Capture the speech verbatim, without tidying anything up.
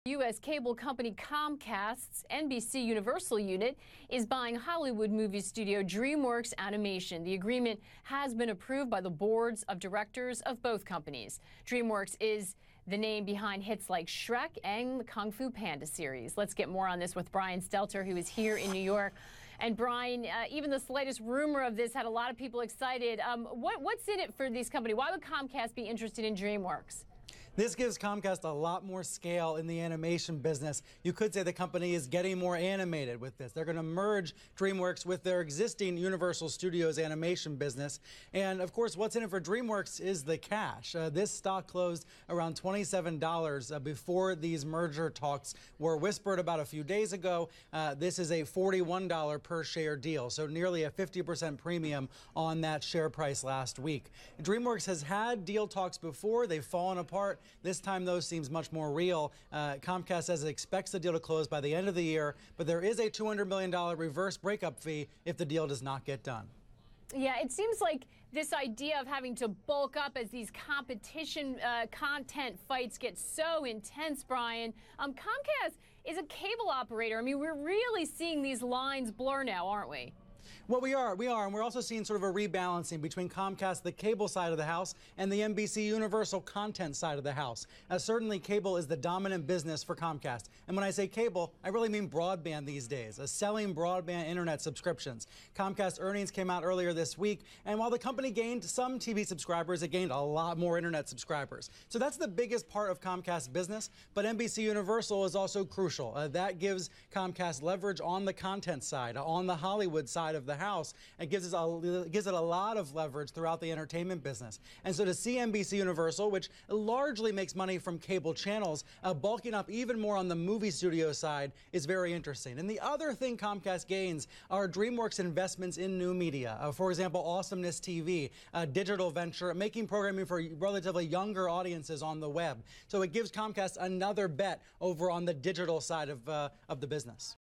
U S cable company Comcast's N B C Universal unit is buying Hollywood movie studio Dreamworks Animation. The agreement has been approved by the boards of directors of both companies. Dreamworks is the name behind hits like Shrek and the Kung Fu Panda series. Let's get more on this with Brian Stelter, who is here in New York. And Brian, uh, even the slightest rumor of this had a lot of people excited. Um, what, what's in it for these companies? Why would Comcast be interested in Dreamworks? This gives Comcast a lot more scale in the animation business. You could say the company is getting more animated with this. They're going to merge Dreamworks with their existing Universal Studios animation business. And of course, what's in it for Dreamworks is the cash. Uh, this stock closed around twenty-seven dollars uh, before these merger talks were whispered about a few days ago. Uh, this is a forty-one dollars per share deal, so nearly a fifty percent premium on that share price last week. Dreamworks has had deal talks before. They've fallen apart. This time, though, seems much more real. Uh, Comcast says it expects the deal to close by the end of the year, but there is a two hundred million dollars reverse breakup fee if the deal does not get done. Yeah, it seems like this idea of having to bulk up as these competition uh, content fights get so intense, Brian. Um, Comcast is a cable operator. I mean, we're really seeing these lines blur now, aren't we? Well, we are, we are, and we're also seeing sort of a rebalancing between Comcast, the cable side of the house, and the N B C Universal content side of the house. Uh, certainly, cable is the dominant business for Comcast. And when I say cable, I really mean broadband these days, uh, selling broadband internet subscriptions. Comcast earnings came out earlier this week, and while the company gained some T V subscribers, it gained a lot more internet subscribers. So that's the biggest part of Comcast's business, but N B C Universal is also crucial. Uh, that gives Comcast leverage on the content side, uh, on the Hollywood side of the house. It gives, us a, gives it a lot of leverage throughout the entertainment business. And so to see N B C Universal, which largely makes money from cable channels, uh, bulking up even more on the movie studio side is very interesting. And the other thing Comcast gains are Dreamworks investments in new media. Uh, for example, Awesomeness T V, a digital venture, making programming for relatively younger audiences on the web. So it gives Comcast another bet over on the digital side of, uh, of the business.